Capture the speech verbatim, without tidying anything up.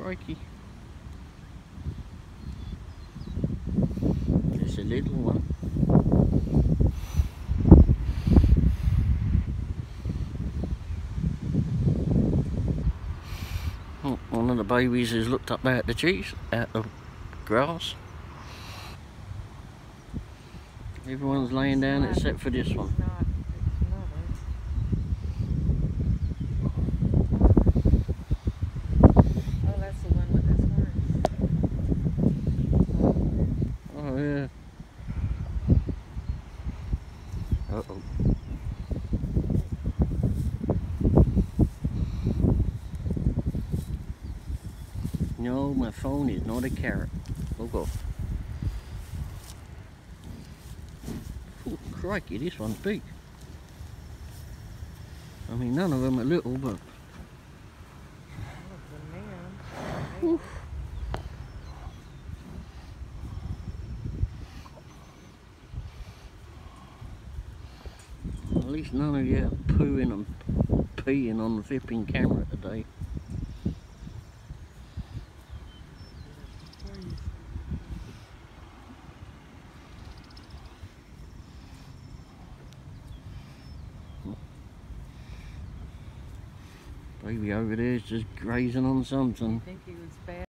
crikey. It's a little one. Oh, one of the babies has looked up at the trees, at the grass. Everyone's laying down except for this one. Oh, that's the one with his horns. Oh yeah. Uh oh. No, my phone is not a carrot. Oh God. Oh, crikey, this one's big. I mean, none of them are little, but... Oh, At least none of you are pooing and peeing on the flipping camera today. Baby over there is just grazing on something. I think he was bad.